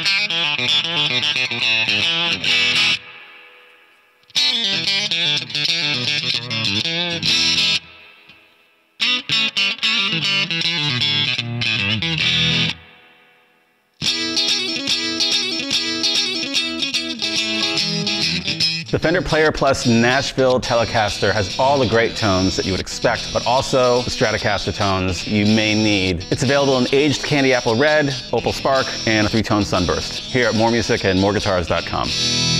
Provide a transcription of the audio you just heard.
The Fender Player Plus Nashville Telecaster has all the great tones that you would expect, but also the Stratocaster tones you may need. It's available in aged candy apple red, opal spark, and a 3-tone sunburst. Here at More Music and MoreGuitars.com.